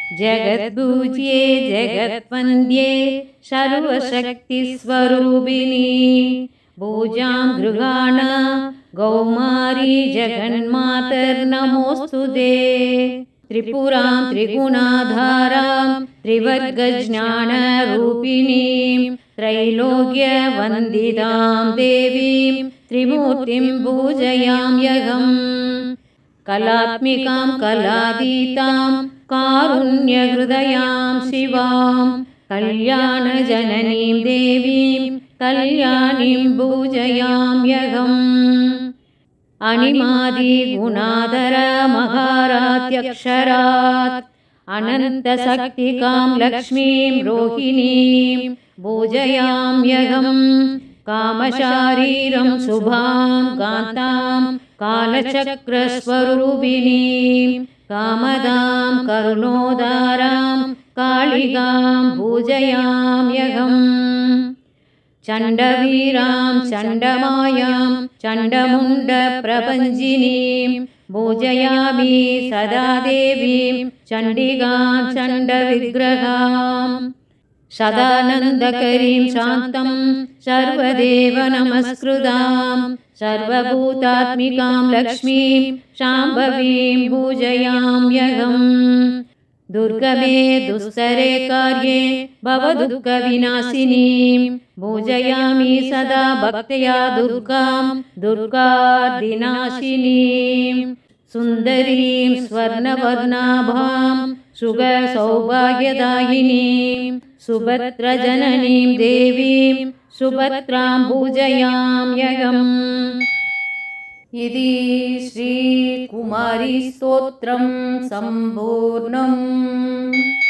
जगद्पूज्ये जगत्वन्द्ये सर्वशक्तिस्वरूपिणी पूजां गृहाण गौमारी जगन्मातर्नमोऽस्तु ते त्रिपुरां त्रिगुणाधारां त्रिवर्गज्ञानरूपिणीं त्रैलोक्यवन्दितां देवीं त्रिमूर्तिं पूजयाम्यहम् कलात्मिकां कलातीतां कारुण्यहृदयां शिवां कल्याणजननीं देवीं कल्याणीं पूजयाम्यहम् अणिमादिगुणाधर महारात्यक्षरात् अनन्तशक्तिकां लक्ष्मीं रोहिणीं पूजयाम्यहम् कामशारीरं शुभां कान्तां कालचक्रस्वरूपिणीं कामदां करुणोदारां कालिकां पूजयाम्यहम् चण्डवीरां चण्डमायां चण्डमुण्डप्रपञ्चिनीं पूजयामि सदा देवीं चण्डिकां चण्डविग्रहां सदानन्दकरीं शान्तं सर्वदेव नमस्कृतां सर्वभूतात्मिकां लक्ष्मीं शाम्भवीं पूजयाम्यहम् दुर्गमे दुस्तरे कार्ये भवदुःखविनाशिनीं पूजयामि सदा भक्त्या दुर्गां दुर्गादिनाशिनीं सुन्दरीं स्वर्णवर्णाभां सुखसौभाग्यदायिनीं सुभद्रजननीं देवीं सुभद्रां पूजयाम्यहम् इति श्रीकुमारीस्तोत्रं सम्पूर्णम्।